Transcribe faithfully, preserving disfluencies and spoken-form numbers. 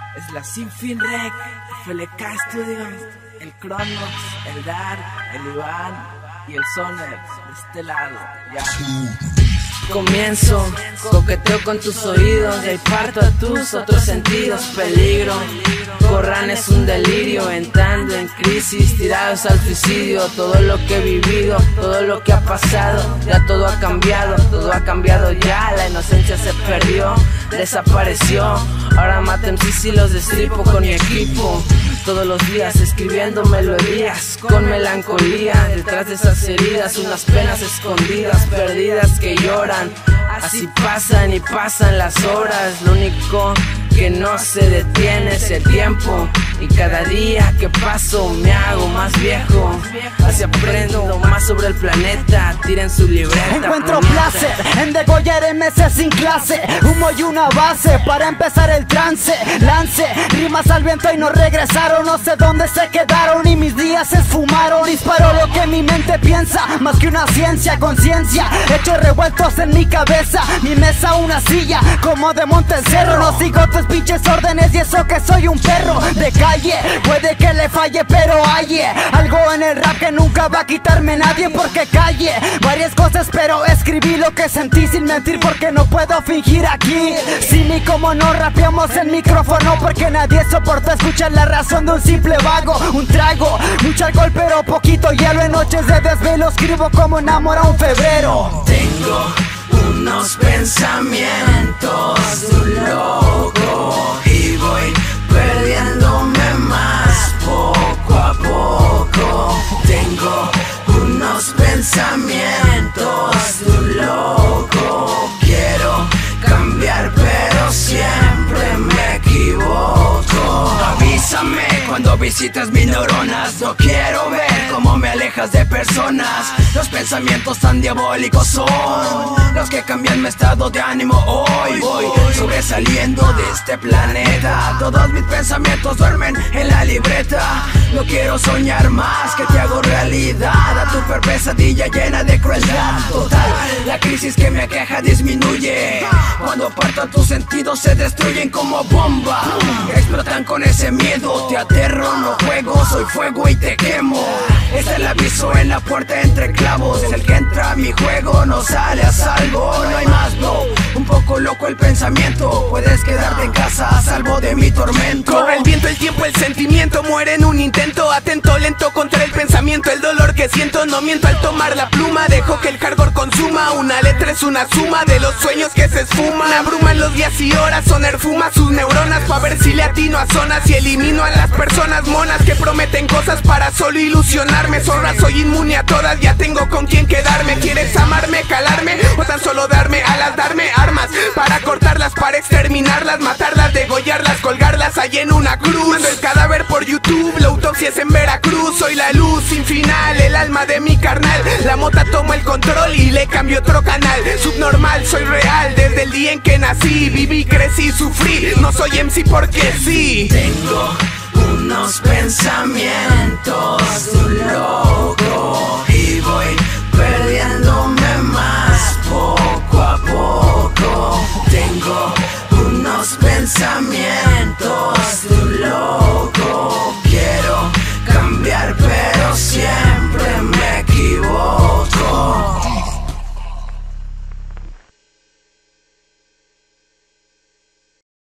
Es la Sin Fin Rec, F L K Studios, el Cronos, el Dar, el Iván y el Soner de este lado, ya. Comienzo, coqueteo con tus oídos y ahí parto a tus otros sentidos. Peligro, Corran es un delirio, entrando en crisis, tirados al suicidio. Todo lo que he vivido, todo lo que ha pasado, ya todo ha cambiado, todo ha cambiado ya. La inocencia se perdió, desapareció. Ahora mato M Cs y los destripo con mi equipo. Todos los días escribiendo melodías con melancolía. Detrás de esas heridas unas penas escondidas, perdidas que lloran. Así pasan y pasan las horas. Lo único que no se detiene es el tiempo. Y cada día que paso me hago más viejo. Así aprendo más sobre el planeta. Tiren su libreta. Encuentro puñeta. placer en degollar M C sin clase. Humo y una base para empezar el trance. Lance rimas al viento y no regresaron. No sé dónde se quedaron y mis días se esfumaron. Disparo lo que mi mente piensa, más que una ciencia, conciencia. Hechos revueltos en mi cabeza. Mi mesa una silla, como de monte en cerro. No sigo tus pinches órdenes y eso que soy un perro de calle. Puede que le falle pero hay algo en el rap que nunca va a quitarme nadie, porque calle varias cosas pero escribí lo que sentí sin mentir, porque no puedo fingir aquí. Si ni como no rapeamos en micrófono, porque nadie soporta escuchar la razón de un simple vago. Un trago, mucho alcohol pero poquito hielo. En noches de desvelo escribo como enamorado un febrero. Tengo unos pensamientos de un loco y voy perdiéndome más poco a poco. Tengo unos pensamientos de un loco. Quiero cambiar pero siempre me equivoco. Avísame cuando visites mis neuronas. No quiero ver cómo me alejas de personas. Los pensamientos tan diabólicos son los que cambian mi estado de ánimo. Hoy voy sobresaliendo de este planeta. Todos mis pensamientos duermen en la libreta. No quiero soñar más, que te hago realidad a tu peor pesadilla llena de crueldad. Total, la crisis que me aqueja disminuye cuando parto a tus sentidos, se destruyen como bomba. Explotan con ese miedo, te aterro, no juego, soy fuego y te quemo. Está el aviso en la puerta entre clavos. El que entra a mi juego no sale a salvo. No hay más, bro, un poco loco el pensamiento. Puedes quedarte en casa a salvo de mi tormento. Corre el viento, el tiempo, el sentimiento muere en un intento. Atento, lento contra el pensamiento. El dolor que siento, no miento al tomar la pluma. Dejo que el hardcore consuma. Una letra es una suma de los sueños que se esfuman. Abruman los días y horas, Soner fuma sus neuronas pa' ver si le atino a zonas y elimino a las personas monas que prometen cosas para solo ilusionarme. Zorra, soy inmune a todas, ya tengo con quién quedarme. ¿Quieres amarme, calarme o tan solo darme alas, darme armas para cortarlas, para exterminarlas, matarlas, degollarlas, colgarlas ahí en una cruz? Mando el cadáver por YouTube, la autopsia es en Veracruz. Soy la luz sin final, el alma de mi carnal. La mota toma el control y le cambio otro canal. Subnormal, soy real desde el día en que nací. Viví, crecí, sufrí, no soy M C porque sí. Tengo unos pensamientos de un loco y voy perdiéndome más poco a poco. Tengo unos pensamientos